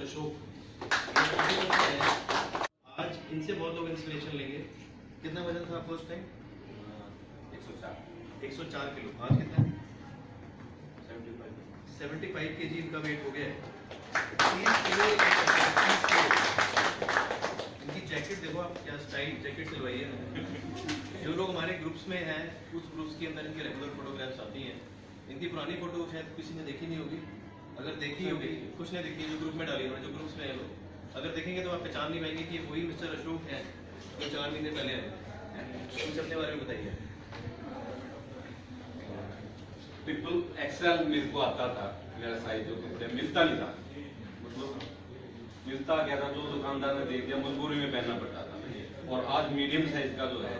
अशोक, आज इनसे बहुत लोग इंस्पिरेशन लेंगे। कितना वजन था आपको उस टाइम? 104 किलो। आज कितना? 75 kg इनका वेट हो गया है। 30 किलो इनकी जैकेट देखो आप, क्या स्टाइल जैकेट सिलवाई है। जो लोग हमारे ग्रुप्स में हैं, उस ग्रुप्स के अंदर इनके रेगुलर फोटोग्राफ्स आती हैं। इनकी पुरानी फोटो शायद किसी ने देखी नहीं होगी, अगर देखी होगी कुछ ने देखी है, जो ग्रुप में डाली है, जो ग्रुप्स में है लोग, अगर देखेंगे तो आप पहचान नहीं पाएंगे कि ये वही मिस्टर अशोक है जो 4 महीने पहले आए। कुछ अपने बारे में बताइए। ट्रिपल एक्सएल मेरे को आता था, मेरा साइज जो मिलता नहीं था, मतलब मिलता क्या था, जो दुकानदार ने दे दिया मजबूरी में पहनना पड़ता था। और आज मीडियम साइज का जो है,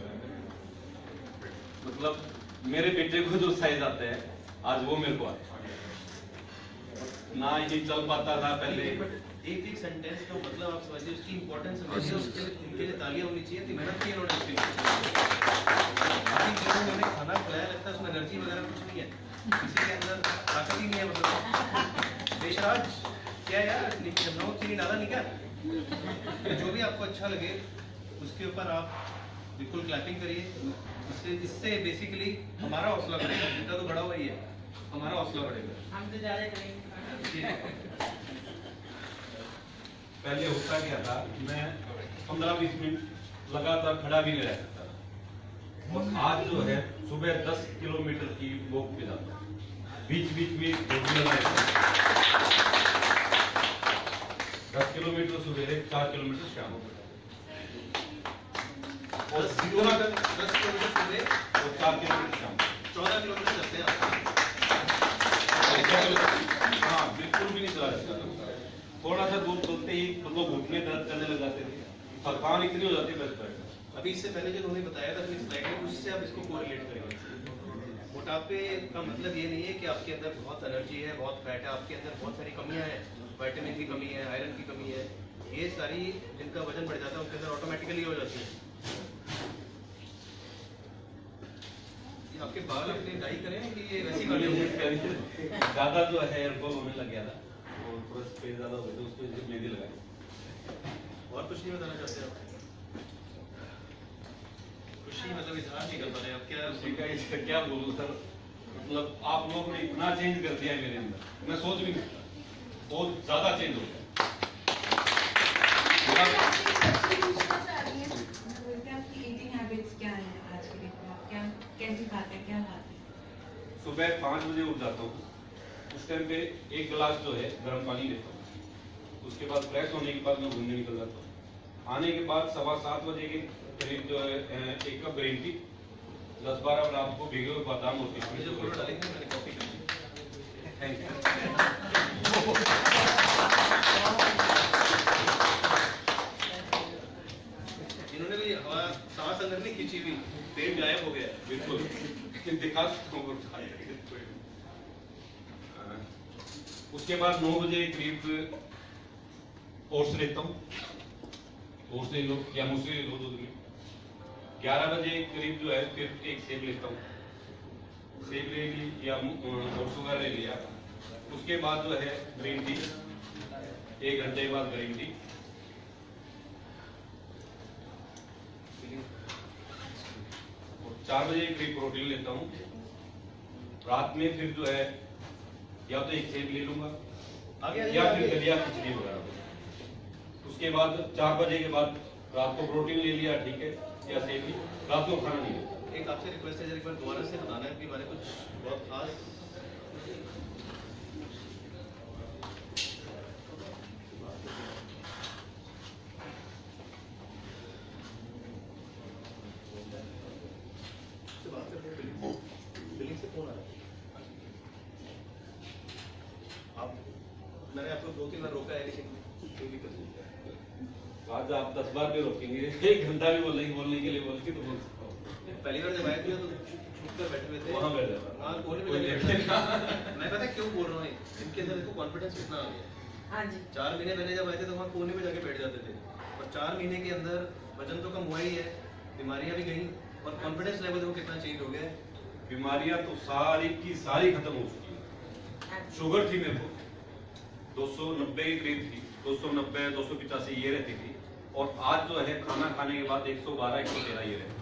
मतलब मेरे बेटे को जो साइज आता है आज वो मेरे को आता है। ना ही चल पाता था पहले। एक सेंटेंस का मतलब आप समझिए, उसकी इंपॉर्टेंस समझिए, उसके लिए तालियां होनी चाहिए। थी मेहनत की इन्होंने उसके लिए। मैंने खाना खिलाया, लगता है उसमें एनर्जी वगैरह कुछ नहीं है, किसी के अंदर ताकत ही नहीं है। मतलब देशराज क्या यार, नमक चीनी डाला नहीं क्या? जो भी आपको अच्छा लगे उसके ऊपर आप बिल्कुल क्लैपिंग करिए। इससे बेसिकली हमारा हौसला बढ़ेगा। जितना तो बड़ा हुआ ही है, हमारा हौसला बढ़ेगा। हम तो ज्यादा करेंगे। पहले होता क्या था, मैं 15-20 मिनट लगातार खड़ा भी नहीं रह सकता था, और आज जो है सुबह 10 किलोमीटर की वॉक पे जाता हूँ, बीच बीच में 10 किलोमीटर सुबह, 4 किलोमीटर शाम को, और 10 किलोमीटर सुबह और 4 किलोमीटर शाम, 14 किलोमीटर चलते हैं। हाँ, बिल्कुल भी नहीं चला सकता। थोड़ा सा दूर चलते ही मतलब घुटने दर्द करने लग जाते थे, थकान इतनी हो जाती है बस। अभी इससे पहले जो उन्होंने बताया था अपनी स्लाइड में, उससे आप इसको कोरिलेट करेंगे। मोटापे का मतलब ये नहीं है कि आपके अंदर बहुत एनर्जी है, बहुत फैट है। आपके अंदर बहुत सारी कमियां हैं, विटामिन की कमी है, आयरन की कमी है। ये सारी जिनका वजन बढ़ जाता है उनके अंदर ऑटोमेटिकली हो जाती है। आपके बाल अपने डाई करें कि ये वैसी वाली ज्यादा जो है हेयर फॉल होने लग गया था, और पूरा स्पेस ज्यादा हो गया था, उसको मेहंदी लगाई। और कुछ नहीं बताना चाहते आप? खुशी मतलब इजहार नहीं कर पा रहे आप क्या? इसका क्या बोलूं सर, मतलब आप लोगों ने इतना चेंज कर दिया है मेरे अंदर, मैं सोच भी नहीं सकता, बहुत ज्यादा चेंज हो गया। सुबह 5 बजे उठ जाता हूँ, उस टाइम पे 1 गिलास जो है गर्म पानी लेता हूँ। उसके बाद फ्रेश होने के बाद मैं घूमने निकल जाता हूँ। आने के बाद 7:15 बजे के करीब जो है 1 कप ग्रीन टी, 10-12 रात को भिगे हुए बादाम और किशमिश जो फोटो डालेंगे मैंने कॉपी कर दी। Thank you. इन्होंने भी हवा सांस अंदर नहीं खींची हुई, पेट गायब हो गया। बिल्कुल दिखा सकता हूँ। उसके बाद 9 बजे करीब ओट्स लेता हूँ, ओट्स ले लो या मूसली ले लो दूध में। 11 बजे करीब जो है फिर एक सेब लेता हूँ, सेब ले ली या ओट्स वगैरह ले लिया। उसके बाद जो है ग्रीन टी, 1 घंटे के बाद ग्रीन टी। और 4 बजे करीब प्रोटीन लेता हूँ। रात में फिर जो है या तो एक सेब ले लूंगा या फिर दलिया खिचड़ी वगैरह। उसके बाद 4 बजे के बाद रात को प्रोटीन ले लिया, ठीक है, या सेब भी, रात को खाना नहीं लेता। एक आपसे रिक्वेस्ट है, एक बार दोबारा से बताना है कि हमारे कुछ बहुत खास बिलिंग से फोन आ रहा है। आप, मैंने आपको 2-3 बार रोका है, लेकिन कोई दिक्कत नहीं। आज आप 10 बार भी रोकेंगे, 1 घंटा भी बोलने के लिए बोलेंगे तो बोल सकता हूँ। पहली बार जब आए थे तो छुप कर बैठे हुए थे, वहाँ बैठ जाता, हाँ कोने में जाके मैं पता क्यों बोल रहा हूँ, इनके अंदर देखो कॉन्फिडेंस कितना आ गया। हाँ जी। 4 महीने पहले जब आए थे तो वहाँ कोने में जाके बैठ जाते थे, और 4 महीने के अंदर वजन तो कम हुआ ही है, बीमारियां भी गई, और कॉन्फिडेंस लेवल देखो कितना चेंज हो गया है। बीमारियां तो सारी की सारी खत्म हो चुकी है। शुगर थी मेरे को 290 के करीब थी, 290 285 ये रहती थी, और आज जो है खाना खाने के बाद 112 113 ये रहती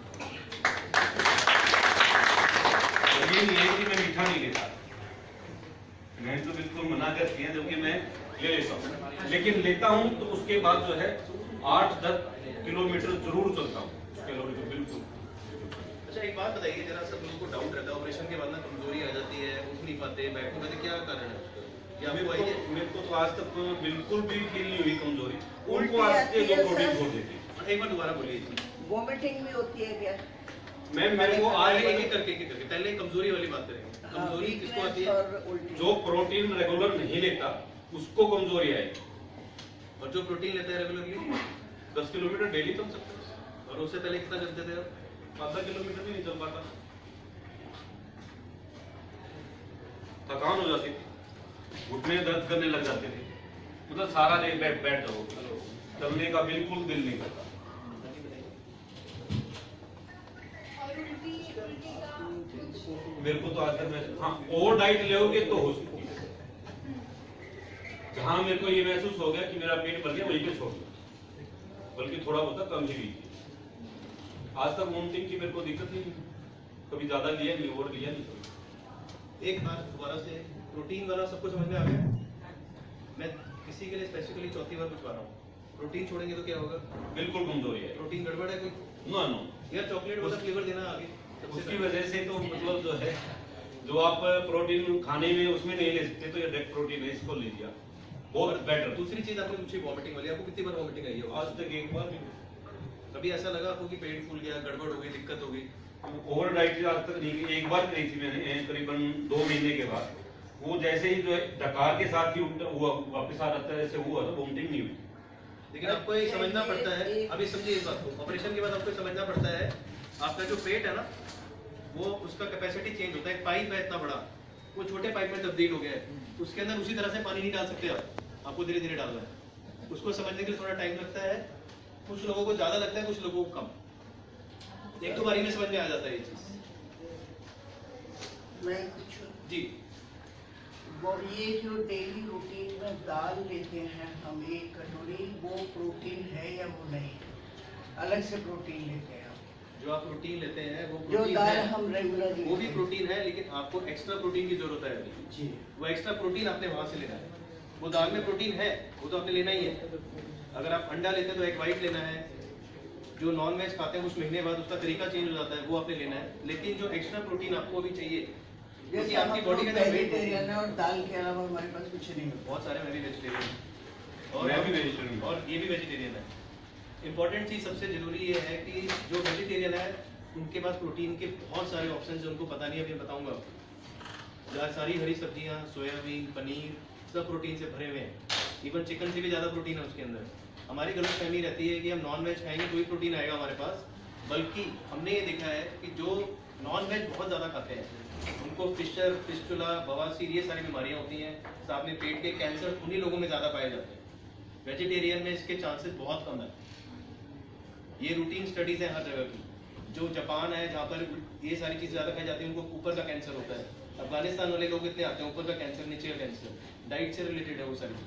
है। ये नहीं है कि मैं मीठा नहीं लेता, मैं तो बिल्कुल मना करती है, जबकि मैं ले लेता हूँ, लेकिन लेता हूँ तो उसके बाद जो है 8-10 किलोमीटर जरूर चलता हूँ कैलोरी को, बिल्कुल। अच्छा एक बात बताइए जरा, सब लोगों को डाउट रहता है ऑपरेशन के बाद ना कमजोरी आ जाती है, उठ नहीं पाते, बैठ नहीं पाते, क्या कारण है उसका? या मेरे को तो आज तक बिल्कुल भी फील नहीं हुई कमजोरी, उनको आते जो प्रोटीन छोड़ देती है। एक बार दोबारा बोलिए। वोमिटिंग भी होती है क्या? मैम मेरे को आज एक एक करके पहले कमजोरी वाली बात करेंगे। कमजोरी किसको आती है? जो प्रोटीन रेगुलर नहीं लेता उसको कमजोरी आएगी, और जो प्रोटीन लेता है रेगुलरली 10 किलोमीटर डेली चल सकते हैं, और उससे पहले कितना चलते थे आप? आधा किलोमीटर भी नहीं चल पाता, थकान हो जाती थी, घुटने दर्द करने लग जाते थे, मतलब सारा दिन बैठ जाओ, चलने का बिल्कुल दिल नहीं करता। मेरे को तो आज तक, हाँ ओवर डाइट लोगे तो हो सकती है, जहां मेरे को ये महसूस हो गया कि मेरा पेट भर गया वहीं पे छोड़ दिया, बल्कि थोड़ा बहुत कम ही लीजिए। आज तक वोमिटिंग की मेरे को दिक्कत नहीं, कभी ज्यादा लिया नहीं, ओवर लिया नहीं। एक बार दोबारा से प्रोटीन वाला सबको समझ में आ गया? मैं किसी के लिए स्पेसिफिकली चौथी बार पूछवा रहा हूँ, प्रोटीन छोड़ेंगे तो क्या होगा? बिल्कुल कमजोरी है। प्रोटीन गड़बड़ है कोई? नो नो, यार चॉकलेट वाला फ्लेवर देना आगे उसकी वजह से तो मतलब जो है, जो आप प्रोटीन खाने में उसमें नहीं ले सकते, तो ये डायरेक्ट प्रोटीन है, इसको लीजिए आप, बहुत बेटर। दूसरी चीज आपने पूछी वॉमिटिंग वाली, आपको कितनी बार वॉमिटिंग आई है? आज तक एक बार भी कभी ऐसा लगा आपको कि पेट फूल गया, गड़बड़ हो गई, दिक्कत हो गई? ओवर डाइट आज तक नहीं की, एक बार करी थी मैंने करीबन 2 महीने के बाद, वो जैसे ही जो है डकार के साथ ही हुआ, वापस आ जाता है, जैसे हुआ तो वोमिटिंग नहीं हुई। लेकिन आपको ये समझना पड़ता है, अभी समझिए इस बात को, ऑपरेशन के बाद आपको समझना पड़ता है आपका जो पेट है ना, वो उसका कैपेसिटी चेंज होता है। एक पाइप है इतना बड़ा, वो छोटे पाइप में तब्दील हो गया है, उसके अंदर उसी तरह से पानी नहीं डाल सकते आप, आपको धीरे धीरे डालना है। उसको समझने के लिए थोड़ा टाइम लगता है, कुछ लोगों को ज्यादा लगता है, कुछ लोगों को कम। एक दो बारी में समझ में आ जाता है ये चीज। मैं कुछ जी, वो ये जो डेली रूटीन में दाल लेते हैं हम एक कटोरी, वो प्रोटीन है या वो नहीं? अलग से प्रोटीन लेते हैं हम? जो आप प्रोटीन लेते हैं वो जो प्रोटीन दाल है, हम रेगुलर वो भी प्रोटीन है, लेकिन आपको एक्स्ट्रा प्रोटीन की जरूरत है अभी। जी, वो एक्स्ट्रा प्रोटीन आपने वहां से लेना है। वो दाल में प्रोटीन है, वो तो आपने लेना ही है। अगर आप अंडा लेते हैं तो एक वाइट लेना है। जो नॉन वेज खाते हैं कुछ महीने बाद उसका तरीका चेंज हो जाता है, वो आपने लेना है। लेकिन जो एक्स्ट्रा प्रोटीन आपको अभी चाहिए, क्योंकि आपकी बॉडी का वेजिटेरियन है और दाल के अलावा हमारे पास कुछ नहीं होता। बहुत सारे, मैं भी वेजिटेरियन और मैं भी वेजिटेरियन, और ये भी वेजिटेरियन है। इंपॉर्टेंट चीज सबसे जरूरी ये है कि जो वेजिटेरियन है उनके पास प्रोटीन के बहुत सारे ऑप्शन है, उनको पता नहीं, अभी बताऊंगा आपको। सारी हरी सब्जियां, सोयाबीन, पनीर, सब प्रोटीन से भरे हुए हैं। इवन चिकन से भी ज्यादा प्रोटीन है उसके अंदर। हमारी गलतफहमी रहती है कि हम नॉन वेज खाएंगे तो ही प्रोटीन आएगा हमारे पास, बल्कि हमने ये देखा है कि जो नॉन वेज बहुत ज्यादा खाते हैं उनको फिशर, फिस्टुला, बवासीर, ये सारी बीमारियां होती हैं। साथ में पेट के कैंसर उन्हीं लोगों में ज्यादा पाए जाते हैं। वेजिटेरियन में इसके चांसेस बहुत कम है। ये रूटीन स्टडीज है हर जगह की। जो जापान है जहाँ पर ये सारी चीज़ ज़्यादा खाई जाती है, उनको ऊपर का कैंसर होता है। अफगानिस्तान वाले लोग इतने आते हैं, ऊपर का कैंसर, नीचे का कैंसर, डाइट से रिलेटेड है वो सारी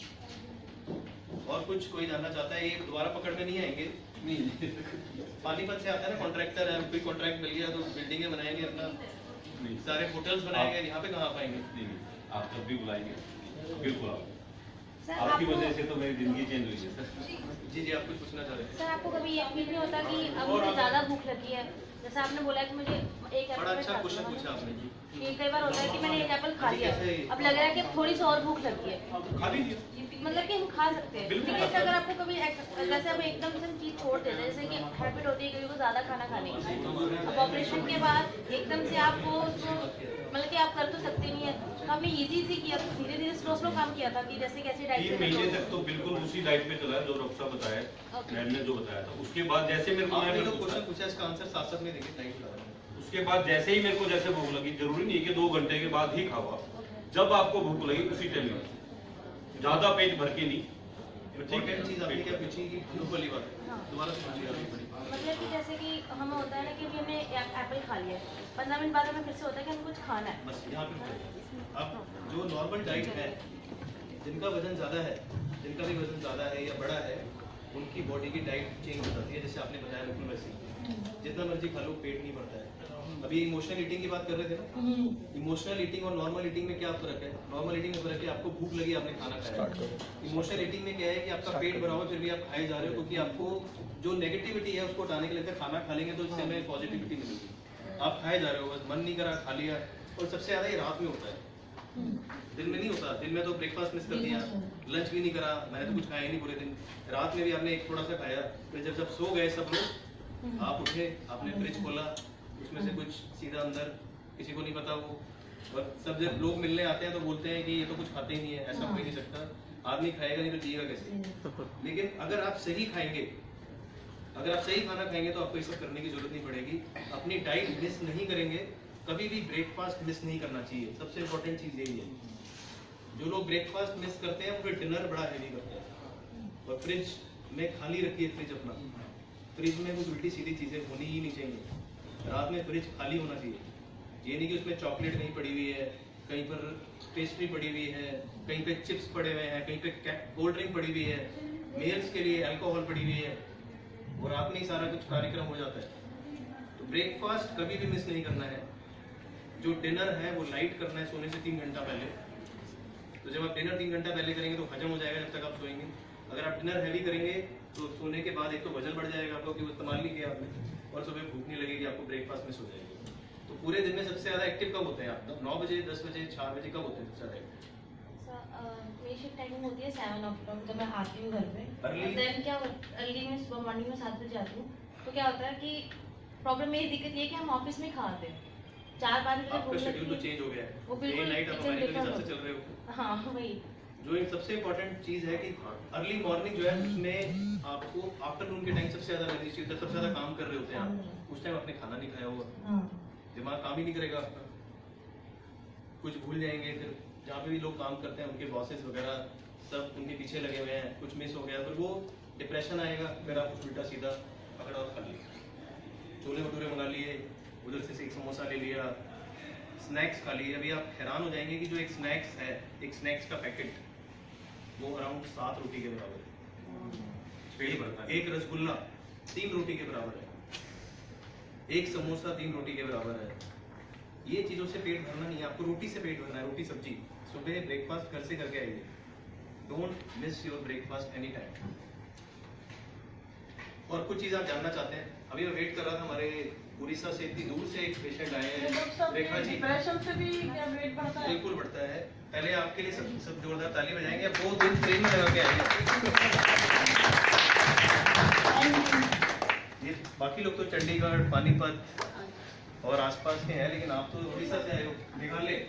चीज़। और कुछ कोई जानना चाहता है? ये दोबारा पकड़ में नहीं आएंगे। नहीं पानीपत से आता है ना, कॉन्ट्रैक्टर है, कोई कॉन्ट्रैक्ट मिल गया तो बिल्डिंगें बनाएंगे, अपना सारे होटल्स बनाएंगे, यहाँ पे कहाँ पाएंगे? नहीं, आप जब भी बुलाएंगे बिल्कुल आप। आपकी वजह से तो मेरी जिंदगी चेंज हुई है सर। जी जी, आप कुछ पूछना चाह रहे हैं? सर आपको कभी ये फील नहीं होता कि अब मुझे ज्यादा भूख लगी है? जैसे आपने बोला कि मुझे एक बड़ा अच्छा क्वेश्चन पूछा आपने जी। कि कई बार होता है कि मैंने एक एप्पल खा लिया, अब लग रहा है कि थोड़ी सी और भूख लगी है, खा लीजिए, मतलब कि हम खा सकते हैं। बिल्कुल लेकिन खा सकते अगर आपको कभी जैसे हम एकदम से चीज छोड़ देते हैं, जैसे कि हैबिट होती है कभी को ज्यादा खाना खाने की, अब ऑपरेशन के बाद एकदम से आपको मतलब कि आप कर तो सकते नहीं है, तो आपने इजी किया, तो धीरे धीरे स्लो स्लो काम किया था कि जैसे कैसे 3 महीने तक तो बिल्कुल उसी डाइट पे चला जो डॉक्टर साहब बताया, मैम ने जो बताया था। उसके बाद जैसे मेरे को आपने जो क्वेश्चन पूछा इसका आंसर साथ साथ में देखिए, डाइट बता रहा हूं। उसके बाद जैसे ही मेरे को जैसे भूख लगी, जरूरी नहीं कि 2 घंटे के बाद ही खाओ आप, जब आपको भूख लगी उसी टाइम में, ज्यादा पेट भर के नहीं। इम्पोर्टेंट चीज आपने क्या पूछी कि भूख वाली बात, दोबारा से पूछिए आपने बड़ी। मतलब कि जैसे कि हमें होता है ना कि अभी हमने एप्पल खा लिया, 15 मिनट बाद हमें फिर से होता है कि हमें कुछ खाना है। बस यहाँ पे अब जो नॉर्मल डाइट है जिनका वजन ज़्यादा है, जिनका भी वजन ज़्यादा है या बड़ा है, उनकी बॉडी की डाइट चेंज हो जाती है। जैसे आपने बताया बिल्कुल वैसे ही, जितना मर्जी खा लो पेट नहीं भरता है। अभी इमोशनल ईटिंग की बात कर रहे थे ना, इमोशनल ईटिंग और नॉर्मल ईटिंग में क्या फर्क है? नॉर्मल ईटिंग में फर्क है आपको भूख लगी, आपने खाना खाया। इमोशनल ईटिंग में क्या है कि आपका पेट भरा हुआ फिर भी आप खाए जा रहे हो, क्योंकि आपको जो नेगेटिविटी है उसको हटाने के लिए खाना खा लेंगे तो इससे हमें पॉजिटिविटी मिलेगी। आप खाए जा रहे हो, बस मन नहीं करा खा लिया। और सबसे ज्यादा ये रात में होता है, दिन में नहीं होता। दिन में तो ब्रेकफास्ट मिस कर दिया, लंच भी नहीं करा, मैंने तो कुछ खाया ही नहीं पूरे दिन। रात में भी आपने एक थोड़ा सा खाया, फिर जब सो गए सब लोग, आप उठे, आपने फ्रिज खोला, उसमें से कुछ सीधा अंदर, किसी को नहीं पता वो। और सब जब लोग मिलने आते हैं तो बोलते हैं कि ये तो कुछ खाते ही नहीं है, ऐसा कोई नहीं सकता। आदमी खाएगा नहीं तो जिएगा कैसे? लेकिन अगर आप सही खाएंगे, अगर आप सही खाना खाएंगे तो आपको ये सब करने की जरूरत नहीं पड़ेगी। अपनी डाइट मिस नहीं करेंगे, कभी भी ब्रेकफास्ट मिस नहीं करना चाहिए। सबसे इम्पोर्टेंट चीज यही है। जो लोग ब्रेकफास्ट मिस करते हैं वो फिर डिनर बड़ा हैवी करते हैं। और फ्रिज में खाली रखिए, फ्रिज अपना, फ्रिज में कुछ उल्टी सीधी चीजें होनी ही नहीं चाहिए। रात में फ्रिज खाली होना चाहिए। ये नहीं कि उसमें चॉकलेट कहीं पड़ी हुई है, कहीं पर पेस्ट्री पड़ी हुई है, कहीं पे चिप्स पड़े हुए हैं, कहीं पे कोल्ड ड्रिंक पड़ी हुई है, मेल्स के लिए अल्कोहल पड़ी हुई है, और रात में ही सारा कुछ कार्यक्रम हो जाता है। तो ब्रेकफास्ट कभी भी मिस नहीं करना है। जो डिनर है वो लाइट करना है, सोने से 3 घंटा पहले। तो जब आप डिनर 3 घंटा पहले करेंगे तो हजम हो जाएगा जब तक आप सोएंगे। अगर आप डिनर हैवी करेंगे तो सोने के बाद एक तो वजन बढ़ जाएगा आपको, कि वो इस्तेमाल नहीं किया आपने, और सुबह भूख नहीं लगेगी, आपको ब्रेकफास्ट मिस हो जाएगी। तो पूरे दिन में सबसे ज्यादा एक्टिव कब होते हैं आप? 9 बजे, 10 बजे, 4 बजे कब होते हैं सबसे ज्यादा एक्टिव? मेरी शिफ्ट टाइमिंग होती है 7 o'clock, जब मैं आती हूँ घर पे। Early? देन क्या अर्ली में सुबह मॉर्निंग में 7 बजे आती हूँ। तो क्या होता है कि प्रॉब्लम मेरी दिक्कत ये है कि हम ऑफिस में खाते हैं 4-5 बजे। आपका शेड्यूल तो चेंज हो गया है, वो बिल्कुल डे नाइट आप किचन हमारे डिफर हिसाब से चल रहे हो। हाँ वही। जो एक सबसे इम्पोर्टेंट चीज है कि अर्ली मॉर्निंग जो है उसमें आपको आफ्टरनून के टाइम सबसे ज्यादा एनर्जी चाहिए, सबसे ज्यादा काम कर रहे होते हैं आप। उस टाइम आपने खाना नहीं खाया होगा, दिमाग काम ही नहीं करेगा आपका, कुछ भूल जाएंगे। फिर जहाँ पे भी लोग काम करते हैं उनके बॉसेस वगैरह सब उनके पीछे लगे हुए हैं, कुछ मिस हो गया फिर वो डिप्रेशन आएगा। फिर आप कुछ उल्टा सीधा पकड़ा और खा लिया, छोले भटूरे मंगा लिए, उधर से एक समोसा ले लिया, स्नैक्स खा लिए। अभी आप हैरान हो जाएंगे कि जो एक स्नैक्स है, एक स्नैक्स का पैकेट, वो अराउंड 7 रोटी के बराबर है। पेट भरता है। एक रसगुल्ला 3 रोटी के बराबर है, एक समोसा 3 रोटी के बराबर है। ये चीजों से पेट भरना नहीं है, आपको रोटी से पेट भरना है, रोटी सब्जी। सुबह ब्रेकफास्ट घर से करके आइए, don't miss your breakfast any time. और कुछ चीज आप जानना चाहते हैं? अभी मैं वेट कर रहा था, हमारे उड़ीसा से इतनी दूर से एक पेशेंट आए हैं, रेखा जी। डिप्रेशन से भी क्या वेट बढ़ता है? बिल्कुल बढ़ता है। पहले आपके लिए सब जोरदार ताली बजाएंगे। अब 2 दिन ट्रेन में लगा के आएंगे। ये बाकी लोग तो चंडीगढ़, पानीपत और आसपास के हैं, लेकिन आप तो उड़ीसा से आए हो। मेघालय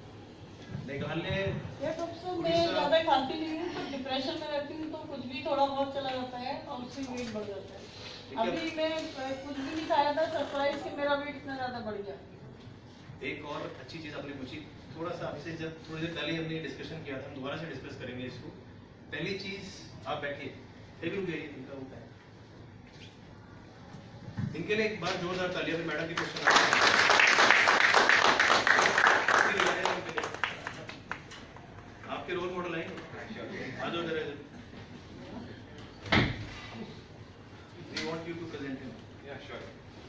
ये तो सब मैं ज्यादा खाती नहीं हूँ, तो डिप्रेशन में रहती हूँ तो कुछ भी थोड़ा बहुत चला जाता है और उससे वेट बढ़ जाता है। अभी मैं कुछ भी नहीं खाया था, सरप्राइज कि मेरा वेट इतना ज्यादा बढ़ गया। एक और अच्छी चीज आपने पूछी, थोड़ा सा आपसे जब थोड़ी देर पहले हमने डिस्कशन किया था, हम दोबारा से डिस्कस करेंगे इसको। पहली चीज, आप बैठिए, टेबल रुक जाइए, इनका होता है। इनके लिए एक बार जोरदार तालियां। फिर मैडम की क्वेश्चन आपके रोल मॉडल आएंगे, आ जाओ जरा। We want you to present him. Yeah, sure.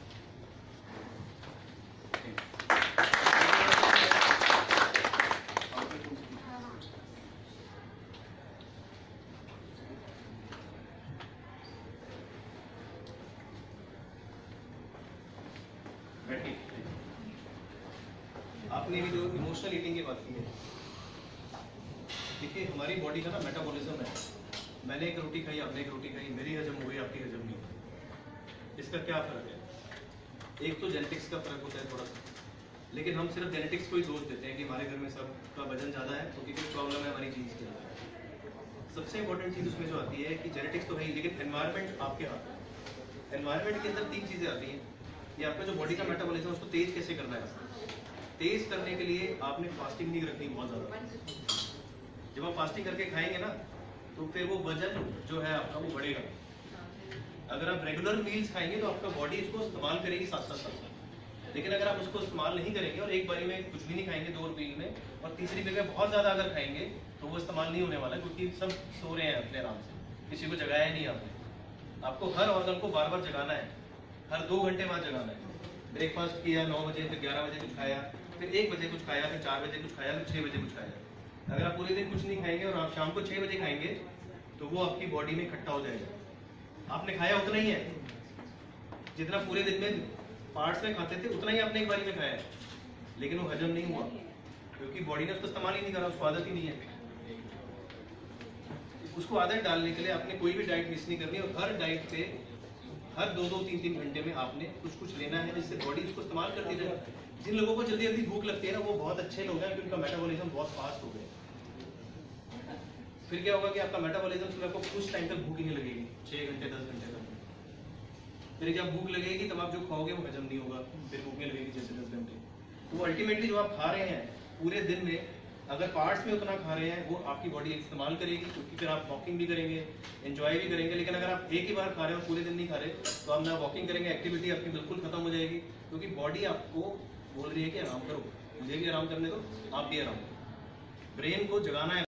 बैठिए। आपने भी जो इमोशनल ईटिंग की बात की है, देखिए हमारी बॉडी का ना मेटाबॉलिज्म है। मैंने एक रोटी खाई, आपने एक रोटी खाई, मेरी हजम हो गई, आपकी हजम नहीं हुई। इसका क्या फर्क है? एक तो जेनेटिक्स का फर्क होता है थोड़ा सा, लेकिन हम सिर्फ जेनेटिक्स को ही दोष देते हैं कि हमारे घर में सबका वजन ज़्यादा है तो कोई प्रॉब्लम है हमारी जीन्स के अंदर। सबसे इंपॉर्टेंट चीज़ उसमें जो आती है कि जेनेटिक्स तो है ही, लेकिन एनवायरनमेंट आपके हाथ में। एनवायरनमेंट के अंदर 3 चीज़ें आती हैं। ये आपका जो बॉडी का मेटाबॉलिज्म उसको तेज कैसे करना है? तेज करने के लिए आपने फास्टिंग नहीं रखनी बहुत ज़्यादा। जब आप फास्टिंग करके खाएंगे ना तो फिर वो वजन जो है आपका वो बढ़ेगा। अगर आप रेगुलर मील्स खाएंगे तो आपका बॉडी इसको इस्तेमाल करेगी साथ। लेकिन अगर आप उसको इस्तेमाल नहीं करेंगे और एक बारी में कुछ भी नहीं खाएंगे 2 मील में, और तीसरी जगह बहुत ज़्यादा अगर खाएंगे तो वो इस्तेमाल नहीं होने वाला, क्योंकि सब सो रहे हैं अपने आराम से, किसी को जगाया ही नहीं आपने। आपको हर ऑर्गन को बार बार जगाना है, हर 2 घंटे बाद जगाना है। ब्रेकफास्ट किया 9 बजे, फिर 11 बजे कुछ खाया, फिर 1 बजे कुछ खाया, फिर 4 बजे कुछ खाया, फिर 6 बजे कुछ खाया। अगर आप पूरे दिन कुछ नहीं खाएंगे और आप शाम को 6 बजे खाएंगे तो वो आपकी बॉडी में इकट्ठा हो जाएगा। आपने खाया उतना ही है जितना पूरे दिन में पार्ट्स में खाते थे, उतना ही आपने एक बारी में खाया है, लेकिन वो हजम नहीं हुआ क्योंकि बॉडी ने उसको इस्तेमाल ही नहीं करा, उसको आदत ही नहीं है। उसको आदत डालने के लिए आपने कोई भी डाइट मिस नहीं करनी, और हर डाइट पे हर 2-2, 3-3 घंटे में आपने कुछ कुछ लेना है जिससे बॉडी उसको इस्तेमाल करती रहे। जिन लोगों को जल्दी जल्दी भूख लगती है ना, वो बहुत अच्छे लोग हैं क्योंकि उनका मेटाबॉलिज्म बहुत फास्ट हो गया। फिर क्या होगा कि आपका मेटाबॉलिज्म से आपको कुछ टाइम तक भूख ही नहीं लगेगी, 6 घंटे 10 घंटे तक। फिर जब भूख लगेगी तब आप जो खाओगे वो हजम नहीं होगा, फिर भूख नहीं लगेगी जैसे 10 घंटे। तो अल्टीमेटली जो आप खा रहे हैं पूरे दिन में, अगर पार्ट्स में उतना खा रहे हैं वो आपकी बॉडी इस्तेमाल करेगी, क्योंकि फिर आप वॉकिंग भी करेंगे, एंजॉय भी करेंगे। लेकिन अगर आप एक ही बार खा रहे हो और पूरे दिन नहीं खा रहे, तो आप ना वॉकिंग करेंगे, एक्टिविटी आपकी बिल्कुल खत्म हो जाएगी, क्योंकि बॉडी आपको बोल रही है कि आराम करो, मुझे भी आराम करने दो, आप भी आराम करो। ब्रेन को जगाना है।